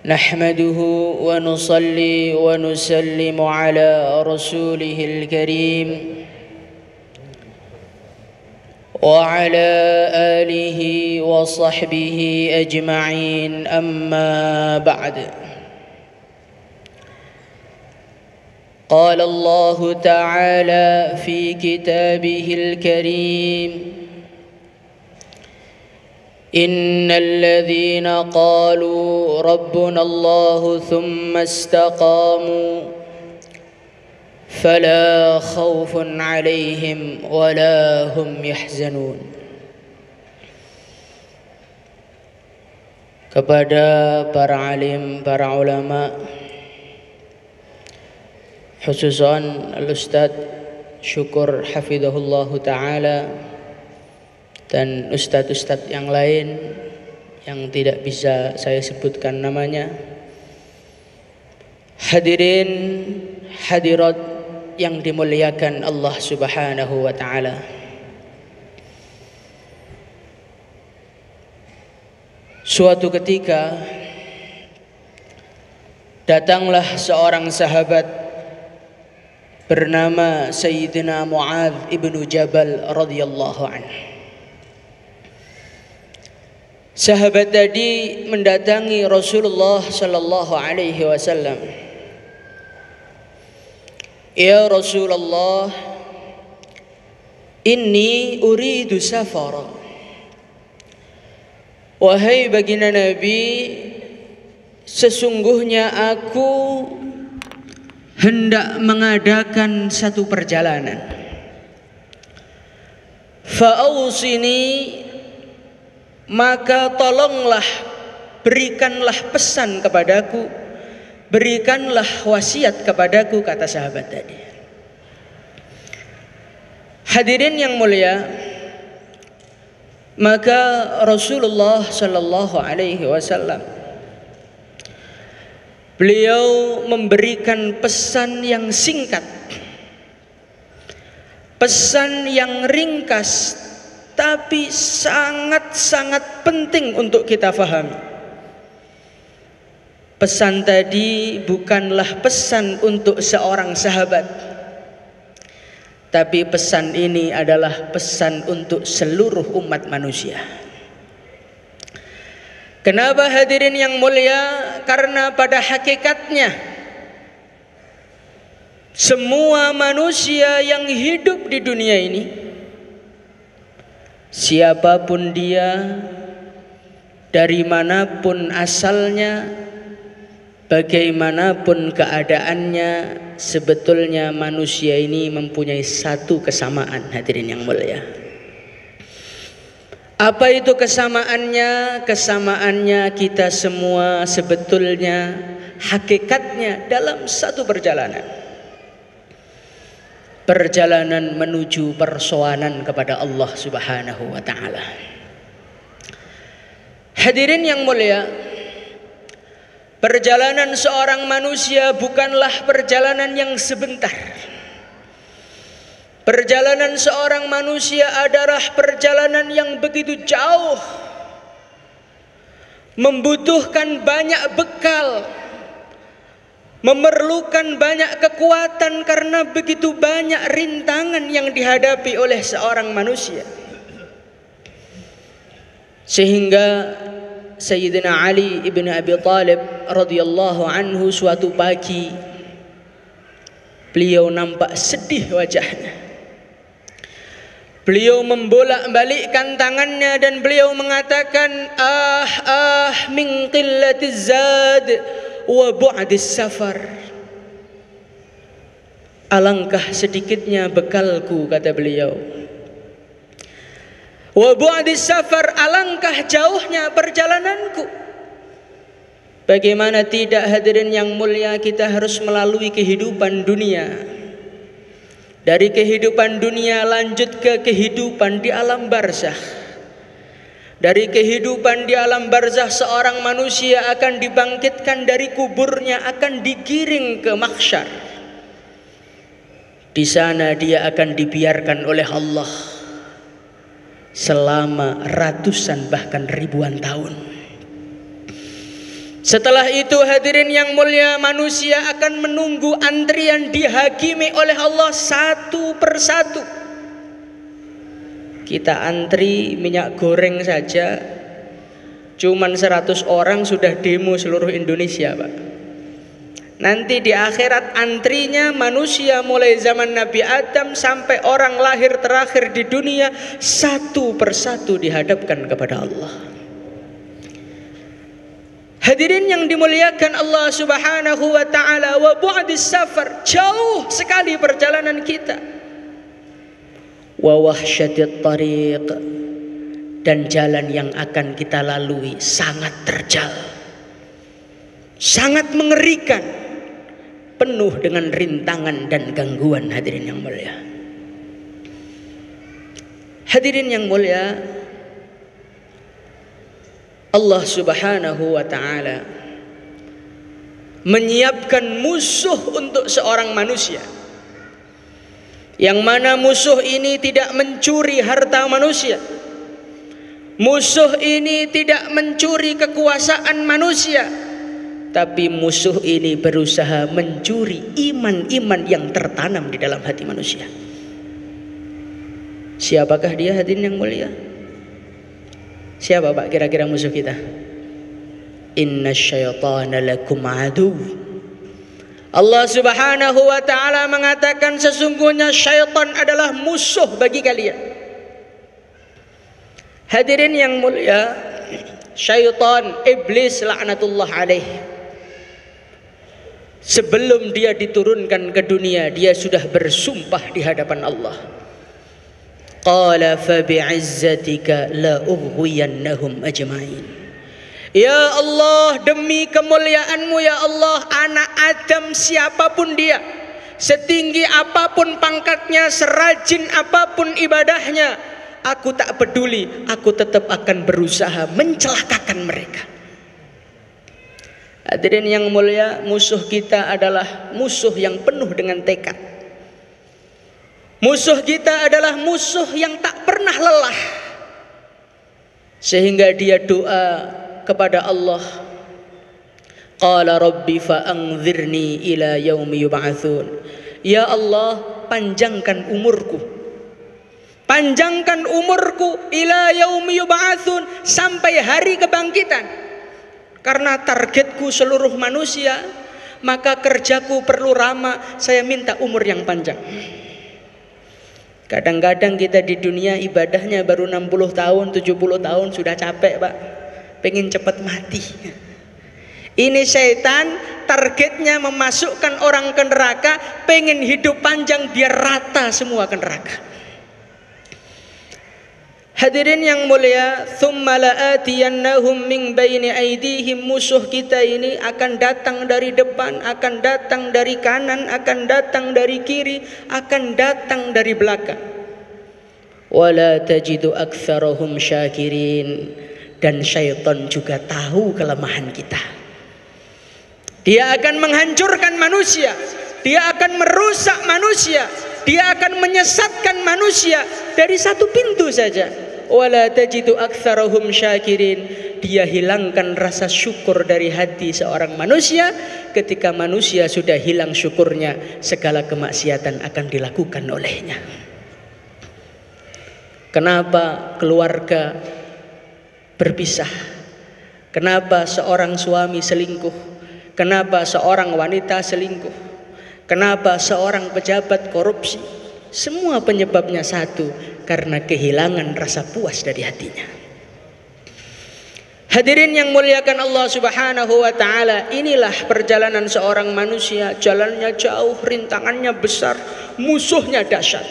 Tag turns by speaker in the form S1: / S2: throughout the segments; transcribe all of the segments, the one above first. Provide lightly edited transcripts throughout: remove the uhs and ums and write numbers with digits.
S1: نحمده ونصلي ونسلم على رسوله الكريم وعلى آله وصحبه أجمعين أما بعد. قال الله تعالى في كتابه الكريم: إن الذين قالوا ربنا الله ثم استقاموا فلا خوف عليهم ولا هم يحزنون. Kepada para alim, para ulama, khususan Al-Ustaz Syukur hafidhahullahu ta'ala, dan ustadz-ustadz yang lain yang tidak bisa saya sebutkan namanya, hadirin hadirat yang dimuliakan Allah Subhanahu wa ta'ala. Suatu ketika datanglah seorang sahabat bernama Sayyidina Mu'adz ibnu Jabal radhiyallahu anhu. Sahabat tadi mendatangi Rasulullah sallallahu alaihi wasallam. Ya Rasulullah, inni uridu safara. Wahai baginda Nabi, sesungguhnya aku hendak mengadakan satu perjalanan. Fa'ausini, maka tolonglah, berikanlah pesan kepadaku, berikanlah wasiat kepadaku, kata sahabat tadi. Hadirin yang mulia, maka Rasulullah sallallahu alaihi wasallam beliau memberikan pesan yang singkat, pesan yang ringkas, tapi sangat-sangat penting untuk kita fahami. Pesan tadi bukanlah pesan untuk seorang sahabat, tapi pesan ini adalah pesan untuk seluruh umat manusia. Kenapa hadirin yang mulia? Karena pada hakikatnya semua manusia yang hidup di dunia ini, siapapun dia, dari manapun asalnya, bagaimanapun keadaannya, sebetulnya manusia ini mempunyai satu kesamaan, hadirin yang mulia. Apa itu kesamaannya? Kesamaannya kita semua sebetulnya hakikatnya dalam satu perjalanan. Perjalanan menuju persoalan kepada Allah Subhanahu wa ta'ala. Hadirin yang mulia, perjalanan seorang manusia bukanlah perjalanan yang sebentar. Perjalanan seorang manusia adalah perjalanan yang begitu jauh, membutuhkan banyak bekal, memerlukan banyak kekuatan karena begitu banyak rintangan yang dihadapi oleh seorang manusia. Sehingga Sayyidina Ali ibn Abi Thalib radhiyallahu anhu suatu pagi beliau nampak sedih wajahnya. Beliau membolak-balikkan tangannya dan beliau mengatakan, min qillatiz zad wa bu'dis safar. Alangkah sedikitnya bekalku, kata beliau. Wa bu'dis safar, alangkah jauhnya perjalananku. Bagaimana tidak, hadirin yang mulia, kita harus melalui kehidupan dunia. Dari kehidupan dunia lanjut ke kehidupan di alam barzakh. Dari kehidupan di alam barzakh seorang manusia akan dibangkitkan dari kuburnya, akan digiring ke mahsyar. Di sana dia akan dibiarkan oleh Allah selama ratusan bahkan ribuan tahun. Setelah itu hadirin yang mulia, manusia akan menunggu antrian dihakimi oleh Allah satu persatu. Kita antri minyak goreng saja cuman 100 orang sudah demo seluruh Indonesia, Pak. Nanti di akhirat antrinya manusia mulai zaman Nabi Adam sampai orang lahir terakhir di dunia satu persatu dihadapkan kepada Allah. Hadirin yang dimuliakan Allah Subhanahu wa taala, wa bu'dis safar, jauh sekali perjalanan kita. Wa wahsyatit tariq, dan jalan yang akan kita lalui sangat terjal, sangat mengerikan, penuh dengan rintangan dan gangguan. Hadirin yang mulia, hadirin yang mulia, Allah Subhanahu wa ta'ala menyiapkan musuh untuk seorang manusia, yang mana musuh ini tidak mencuri harta manusia, musuh ini tidak mencuri kekuasaan manusia, tapi musuh ini berusaha mencuri iman-iman yang tertanam di dalam hati manusia. Siapakah dia, hadirin yang mulia? Siapa Pak kira-kira musuh kita? Inna syaitana lakum adu. Allah Subhanahu wa ta'ala mengatakan sesungguhnya syaitan adalah musuh bagi kalian. Hadirin yang mulia, syaitan, iblis laknatullah alaih, sebelum dia diturunkan ke dunia dia sudah bersumpah di hadapan Allah. Qala fa bi'izzatika la ughwiyannahum ajma'in. Ya Allah, demi kemuliaanmu ya Allah, anak Adam siapapun dia, setinggi apapun pangkatnya, serajin apapun ibadahnya, aku tak peduli, aku tetap akan berusaha mencelakakan mereka. Hadirin yang mulia, musuh kita adalah musuh yang penuh dengan tekad. Musuh kita adalah musuh yang tak pernah lelah, sehingga dia doa kepada Allah, qala rabbi fa'anzirni ila yaumi yub'atsun. Ya Allah, panjangkan umurku, panjangkan umurku ila yaumi yub'atsun, sampai hari kebangkitan. Karena targetku seluruh manusia, maka kerjaku perlu lama, saya minta umur yang panjang. Kadang-kadang kita di dunia ibadahnya baru 60 tahun, 70 tahun sudah capek Pak, pengen cepat mati. Ini syaitan targetnya memasukkan orang ke neraka, pengen hidup panjang biar rata semua ke neraka. Hadirin yang mulia, thumma la'atiyannahum min baini aydihim, musuh kita ini akan datang dari depan, akan datang dari kanan, akan datang dari kiri, akan datang dari belakang. Wala tajidu aktsarahum syakirin, dan syaitan juga tahu kelemahan kita. Dia akan menghancurkan manusia, dia akan merusak manusia, dia akan menyesatkan manusia dari satu pintu saja. Wala tajidu aktsarahum syakirin, dia hilangkan rasa syukur dari hati seorang manusia. Ketika manusia sudah hilang syukurnya, segala kemaksiatan akan dilakukan olehnya. Kenapa keluarga berpisah? Kenapa seorang suami selingkuh? Kenapa seorang wanita selingkuh? Kenapa seorang pejabat korupsi? Semua penyebabnya satu, karena kehilangan rasa puas dari hatinya. Hadirin yang muliakan Allah Subhanahu wa ta'ala, inilah perjalanan seorang manusia. Jalannya jauh, rintangannya besar, musuhnya dahsyat.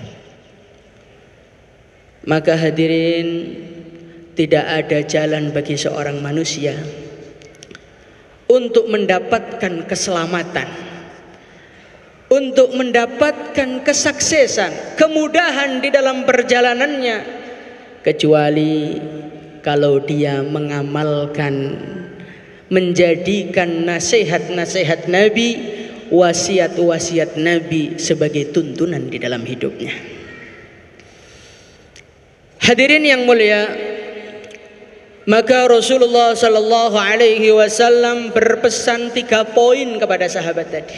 S1: Maka hadirin, tidak ada jalan bagi seorang manusia untuk mendapatkan keselamatan, untuk mendapatkan kesuksesan, kemudahan di dalam perjalanannya, kecuali kalau dia mengamalkan, menjadikan nasihat-nasihat Nabi, wasiat-wasiat Nabi sebagai tuntunan di dalam hidupnya. Hadirin yang mulia, Maka Rasulullah sallallahu alaihi wasallam berpesan 3 poin kepada sahabat tadi.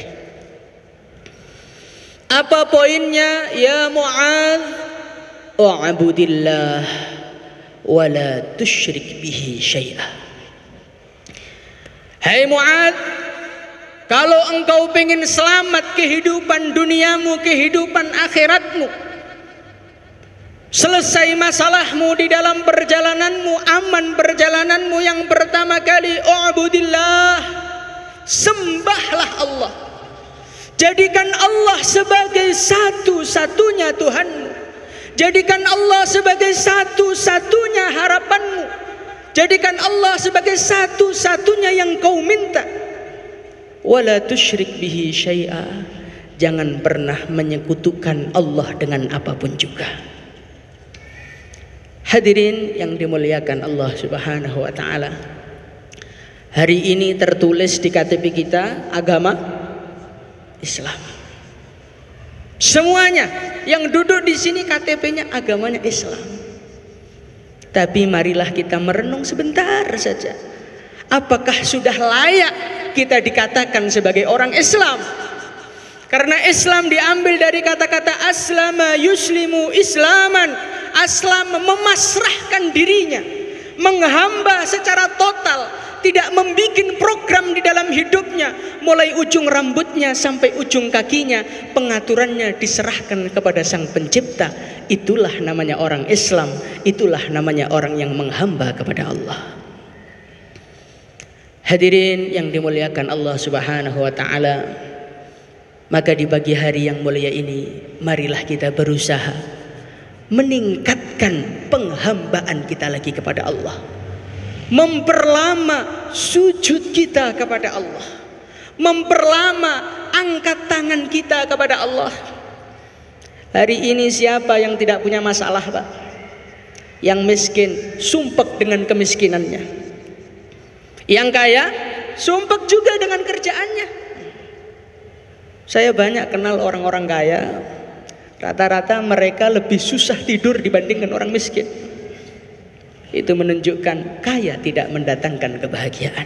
S1: Apa poinnya? Ya Mu'adz, u'budillah wa la tusyrik bihi syai'a. Hai Mu'adz, kalau engkau pengen selamat kehidupan duniamu, kehidupan akhiratmu, selesai masalahmu di dalam perjalananmu, aman perjalananmu, yang pertama kali u'budillah, sembahlah Allah. Jadikan Allah sebagai satu-satunya Tuhanmu. Jadikan Allah sebagai satu-satunya harapanmu. Jadikan Allah sebagai satu-satunya yang kau minta. Wala tusyrik bihi syai'a, jangan pernah menyekutukan Allah dengan apapun juga. Hadirin yang dimuliakan Allah Subhanahu wa taala, hari ini tertulis di KTP kita agama Islam. Semuanya yang duduk di sini KTP-nya agamanya Islam. Tapi marilah kita merenung sebentar saja. Apakah sudah layak kita dikatakan sebagai orang Islam? Karena Islam diambil dari kata-kata aslama yuslimu islaman. Aslam, memasrahkan dirinya, menghamba secara total, tidak membuat program di dalam hidupnya, mulai ujung rambutnya sampai ujung kakinya, pengaturannya diserahkan kepada Sang Pencipta. Itulah namanya orang Islam, itulah namanya orang yang menghamba kepada Allah. Hadirin yang dimuliakan Allah Subhanahu wa taala, maka di pagi hari yang mulia ini, marilah kita berusaha meningkatkan penghambaan kita lagi kepada Allah, memperlama sujud kita kepada Allah, memperlama angkat tangan kita kepada Allah. Hari ini siapa yang tidak punya masalah, Pak? Yang miskin sumpek dengan kemiskinannya, yang kaya sumpek juga dengan kerjaannya. Saya banyak kenal orang-orang kaya, rata-rata mereka lebih susah tidur dibandingkan orang miskin. Itu menunjukkan kaya tidak mendatangkan kebahagiaan.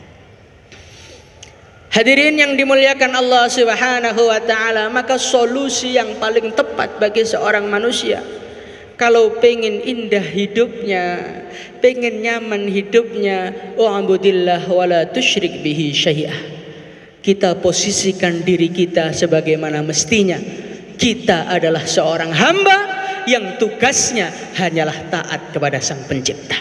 S1: Hadirin yang dimuliakan Allah Subhanahu wa taala, maka solusi yang paling tepat bagi seorang manusia kalau pengen indah hidupnya, pengen nyaman hidupnya, u'budillah wa la tusyrik bihi syai'ah. Kita posisikan diri kita sebagaimana mestinya. Kita adalah seorang hamba yang tugasnya hanyalah taat kepada Sang Pencipta.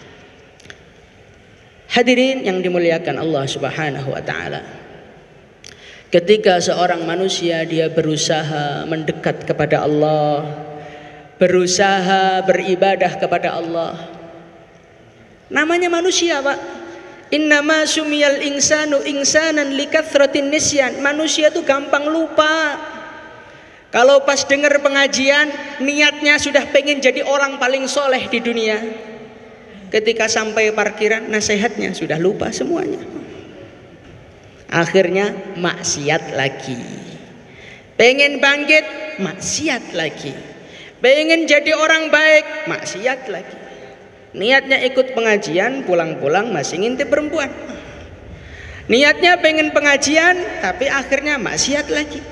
S1: Hadirin yang dimuliakan Allah Subhanahu wa taala, ketika seorang manusia dia berusaha mendekat kepada Allah, berusaha beribadah kepada Allah, namanya manusia, Pak. Innama sumiyal insanu insanan likathratin nisyan. Manusia itu gampang lupa. Kalau pas dengar pengajian, niatnya sudah pengen jadi orang paling soleh di dunia. Ketika sampai parkiran, nasihatnya sudah lupa semuanya. Akhirnya maksiat lagi. Pengen bangkit, maksiat lagi. Pengen jadi orang baik, maksiat lagi. Niatnya ikut pengajian, pulang-pulang masih ngintip perempuan. Niatnya pengen pengajian, tapi akhirnya maksiat lagi.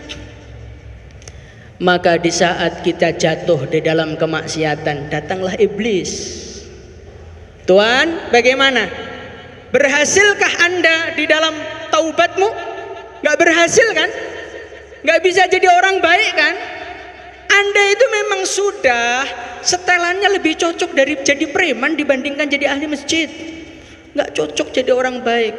S1: Maka di saat kita jatuh di dalam kemaksiatan, datanglah iblis. Tuhan, bagaimana? Berhasilkah Anda di dalam taubatmu? Gak berhasil kan? Gak bisa jadi orang baik kan? Anda itu memang sudah setelannya lebih cocok dari jadi preman dibandingkan jadi ahli masjid. Gak cocok jadi orang baik.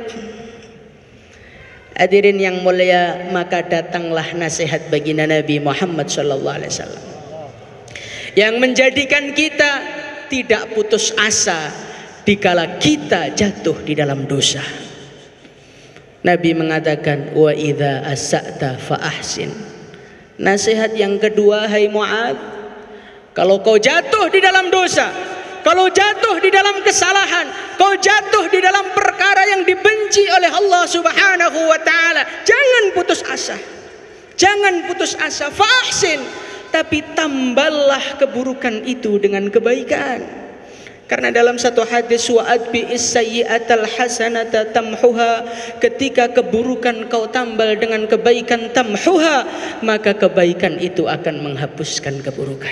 S1: Hadirin yang mulia, maka datanglah nasihat baginda Nabi Muhammad SAW yang menjadikan kita tidak putus asa dikala kita jatuh di dalam dosa. Nabi mengatakan, wa idza asa'ta fa ahsin. Nasihat yang kedua, hai Mu'adz, kalau kau jatuh di dalam dosa, kalau jatuh di dalam kesalahan, kau jatuh di dalam perkara yang dibenci oleh Allah Subhanahu wa taala, jangan putus asa. Jangan putus asa, fa'ahsin, tapi tambahlah keburukan itu dengan kebaikan. Karena dalam satu hadis, wa adbi'is sayyi'atal hasanata tamhuha, ketika keburukan kau tambal dengan kebaikan, tamhuha, maka kebaikan itu akan menghapuskan keburukan.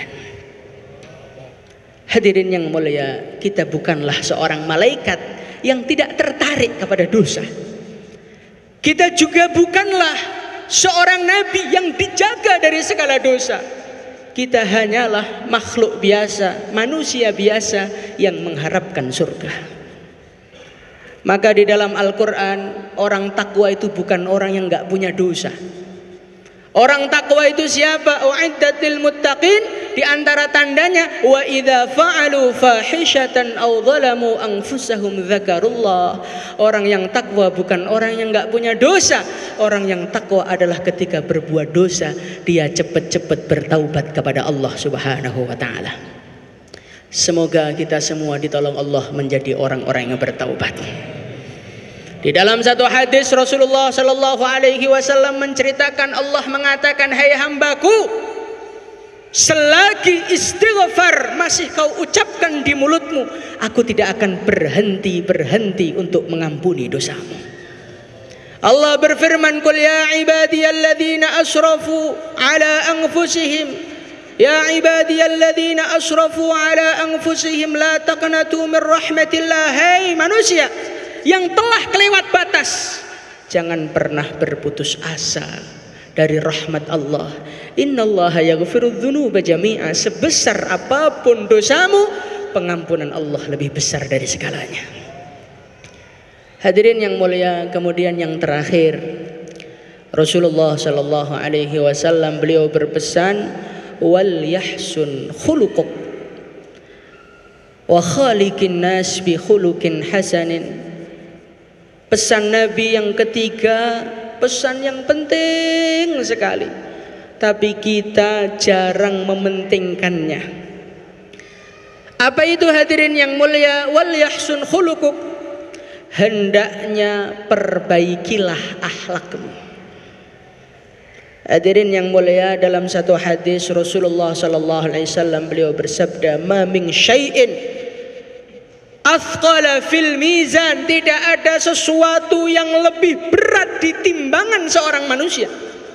S1: Hadirin yang mulia, kita bukanlah seorang malaikat yang tidak tertarik kepada dosa. Kita juga bukanlah seorang nabi yang dijaga dari segala dosa. Kita hanyalah makhluk biasa, manusia biasa yang mengharapkan surga. Maka di dalam Al-Quran, orang takwa itu bukan orang yang gak punya dosa. Orang takwa itu siapa? U'iddat lil muttaqin. Di antara tandanya, wa idza fa'alu fahishatan aw zalamu anfusahum dzakarullah. Orang yang takwa bukan orang yang enggak punya dosa. Orang yang takwa adalah ketika berbuat dosa, dia cepat-cepat bertaubat kepada Allah Subhanahu wa taala. Semoga kita semua ditolong Allah menjadi orang-orang yang bertaubat. Di dalam satu hadis Rasulullah sallallahu alaihi wasallam menceritakan, Allah mengatakan, hai hambaku, selagi istighfar masih kau ucapkan di mulutmu, aku tidak akan berhenti untuk mengampuni dosamu. Allah berfirman, qul ya ibadiyalladzina asrafu ala anfusihim, ya ibadiyalladzina asrafu ala anfusihim la taqnatu min rahmatillah. Hai manusia yang telah kelewat batas, jangan pernah berputus asa dari rahmat Allah. Innallaha yaghfirudz dzunuba jami'a. Sebesar apapun dosamu, pengampunan Allah lebih besar dari segalanya. Hadirin yang mulia, kemudian yang terakhir, Rasulullah sallallahu alaihi wasallam beliau berpesan, wal yahsun khuluquk wa khaliqin nas bi khuluqin hasanin. Pesan Nabi yang ketiga, pesan yang penting sekali, tapi kita jarang mementingkannya. Apa itu hadirin yang mulia? Wal yahsun khuluquk, hendaknya perbaikilah akhlakmu. Hadirin yang mulia, dalam satu hadis Rasulullah sallallahu alaihi wasallam beliau bersabda, ma min syai'in athqala fil mizan, tidak ada sesuatu yang lebih berat di timbangan seorang manusia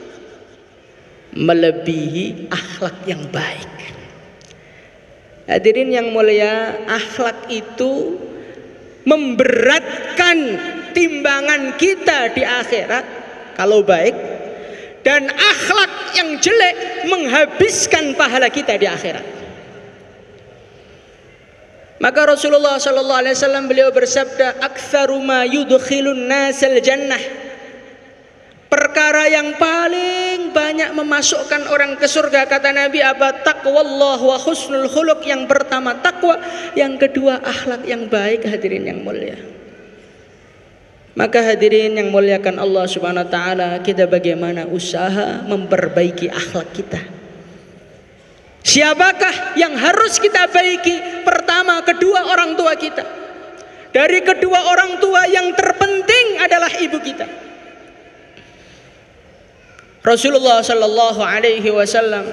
S1: melebihi akhlak yang baik. Hadirin yang mulia, akhlak itu memberatkan timbangan kita di akhirat kalau baik, dan akhlak yang jelek menghabiskan pahala kita di akhirat. Maka Rasulullah sallallahu alaihi wasallam beliau bersabda, aktsaru ma yudkhilun nasal jannah, perkara yang paling banyak memasukkan orang ke surga, kata Nabi, apa? Taqwallah wa husnul khuluq. Yang pertama takwa, yang kedua akhlak yang baik. Hadirin yang mulia, maka hadirin yang muliakan Allah Subhanahu wa taala, kita bagaimana usaha memperbaiki akhlak kita. Siapakah yang harus kita baiki? Pertama, kedua orang tua kita. Dari kedua orang tua yang terpenting adalah ibu kita. Rasulullah sallallahu alaihi wasallam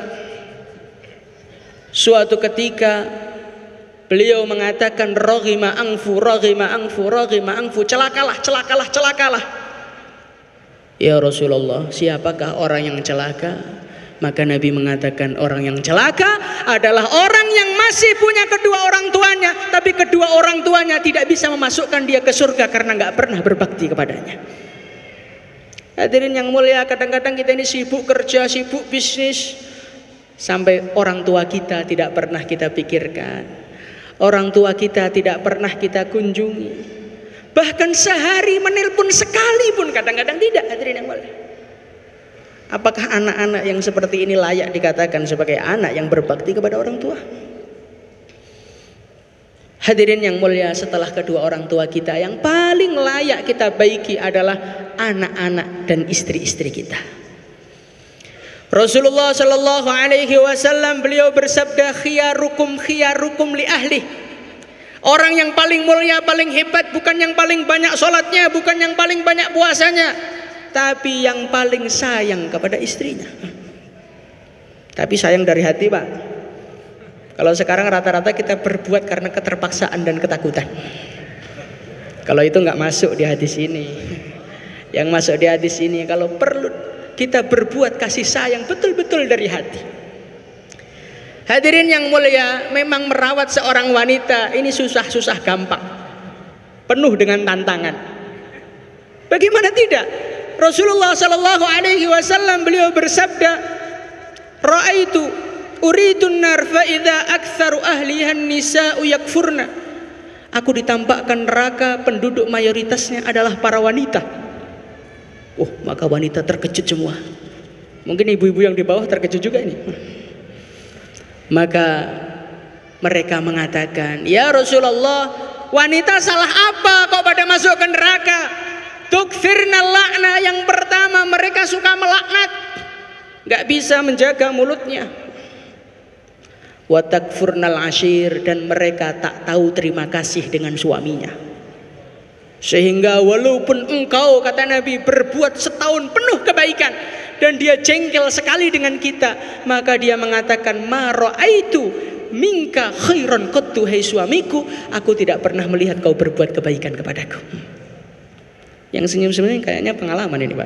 S1: suatu ketika beliau mengatakan, raghima anfu, raghima anfu, raghima anfu, celakalah, celakalah, celakalah. Ya Rasulullah, siapakah orang yang celaka? Maka Nabi mengatakan, orang yang celaka adalah orang yang masih punya kedua orang tuanya, tapi kedua orang tuanya tidak bisa memasukkan dia ke surga karena nggak pernah berbakti kepadanya. Hadirin yang mulia, kadang-kadang kita ini sibuk kerja, sibuk bisnis, sampai orang tua kita tidak pernah kita pikirkan, orang tua kita tidak pernah kita kunjungi, bahkan sehari menelpon sekali pun kadang-kadang tidak. Hadirin yang mulia, apakah anak-anak yang seperti ini layak dikatakan sebagai anak yang berbakti kepada orang tua? Hadirin yang mulia, setelah kedua orang tua kita, yang paling layak kita baiki adalah anak-anak dan istri-istri kita. Rasulullah sallallahu alaihi wasallam beliau bersabda, khiyarukum khiyarukum li ahli. Orang yang paling mulia, paling hebat bukan yang paling banyak sholatnya, bukan yang paling banyak puasanya, tapi yang paling sayang kepada istrinya. Tapi sayang dari hati, Pak. Kalau sekarang rata-rata kita berbuat karena keterpaksaan dan ketakutan. Kalau itu nggak masuk di hadis ini. Yang masuk di hadis ini, kalau perlu kita berbuat kasih sayang betul-betul dari hati. Hadirin yang mulia, memang merawat seorang wanita ini susah-susah gampang, penuh dengan tantangan. Bagaimana tidak? Rasulullah Shallallahu Alaihi Wasallam beliau bersabda, "Ra'aitu uridun nar fa idza aktsaru ahliha nisa'u yakfurna." Aku ditampakkan neraka, penduduk mayoritasnya adalah para wanita. Oh, maka wanita terkejut semua. Mungkin ibu-ibu yang di bawah terkejut juga ini. Maka mereka mengatakan, "Ya Rasulullah, wanita salah apa kok pada masuk ke neraka?" Tukfirna la'na, yang pertama mereka suka melaknat, gak bisa menjaga mulutnya. Wa takfurnal ashir, dan mereka tak tahu terima kasih dengan suaminya. Sehingga walaupun engkau, kata Nabi, berbuat setahun penuh kebaikan dan dia jengkel sekali dengan kita, maka dia mengatakan, ma ra'aitu minka khairan qattu, hai suamiku, aku tidak pernah melihat kau berbuat kebaikan kepadaku. Yang senyum-senyum kayaknya pengalaman ini, Pak.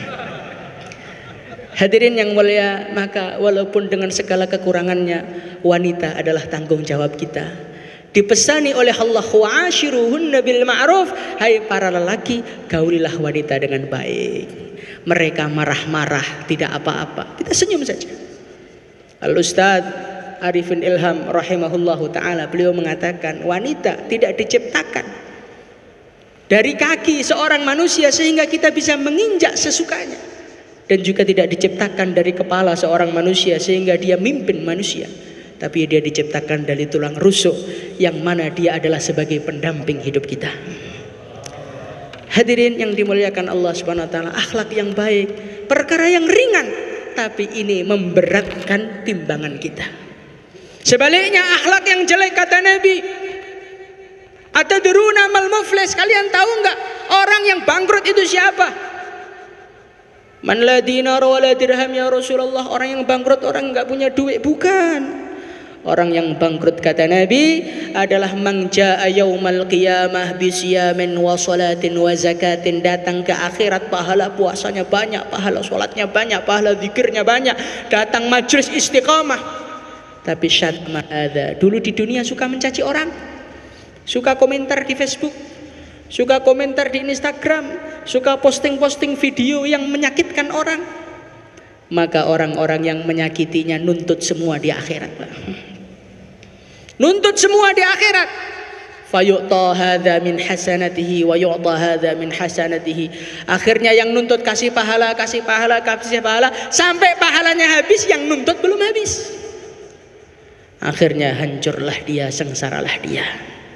S1: Hadirin yang mulia, maka walaupun dengan segala kekurangannya, wanita adalah tanggung jawab kita. Dipesani oleh Allah, wa'ashiruhunna bil ma'ruf, hai para lelaki, gaulilah wanita dengan baik. Mereka marah-marah tidak apa-apa, kita senyum saja. Al-Ustaz Arifin Ilham rahimahullahu ta'ala, beliau mengatakan, wanita tidak diciptakan dari kaki seorang manusia sehingga kita bisa menginjak sesukanya, dan juga tidak diciptakan dari kepala seorang manusia sehingga dia mimpin manusia, tapi dia diciptakan dari tulang rusuk yang mana dia adalah sebagai pendamping hidup kita. Hadirin yang dimuliakan Allah Subhanahu wa taala, akhlak yang baik perkara yang ringan, tapi ini memberatkan timbangan kita. Sebaliknya akhlak yang jelek, kata Nabi, atadruna mal muflis, kalian tahu enggak orang yang bangkrut itu siapa? Man la dinar wa la dirham ya Rasulullah, orang yang bangkrut orang enggak punya duit, bukan. Orang yang bangkrut, kata Nabi, adalah man jaa yaumal qiyamah bisyamin wa salatin wa zakatin, datang ke akhirat pahala puasanya banyak, pahala salatnya banyak, pahala zikirnya banyak, datang majelis istiqamah, tapi syatma ada, dulu di dunia suka mencaci orang, suka komentar di Facebook, suka komentar di Instagram, suka posting-posting video yang menyakitkan orang. Maka orang-orang yang menyakitinya nuntut semua di akhirat, Pak. Nuntut semua di akhirat. Fayu'ta hadza min hasanatihi wa yu'ta hadza min hasanatihi. Akhirnya yang nuntut kasih pahala, kasih pahala, kasih pahala, sampai pahalanya habis, yang nuntut belum habis. Akhirnya hancurlah dia, sengsaralah dia.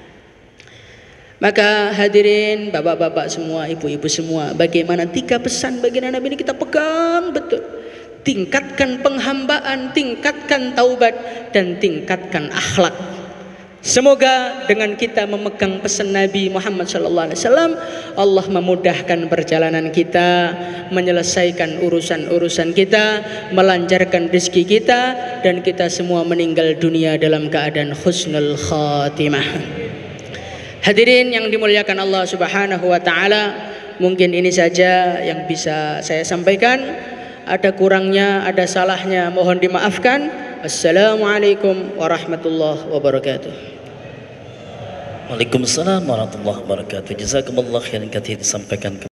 S1: Maka hadirin, bapak-bapak semua, ibu-ibu semua, bagaimana 3 pesan baginda Nabi ini kita pegang betul. Tingkatkan penghambaan, tingkatkan taubat, dan tingkatkan akhlak. Semoga dengan kita memegang pesan Nabi Muhammad SAW, Allah memudahkan perjalanan kita, menyelesaikan urusan-urusan kita, melancarkan rezeki kita, dan kita semua meninggal dunia dalam keadaan husnul khatimah. Hadirin yang dimuliakan Allah Subhanahu wa taala, mungkin ini saja yang bisa saya sampaikan. Ada kurangnya, ada salahnya, mohon dimaafkan. Assalamualaikum warahmatullahi wabarakatuh.
S2: Waalaikumsalam warahmatullahi wabarakatuh. Jazakumullah khairan katsir disampaikan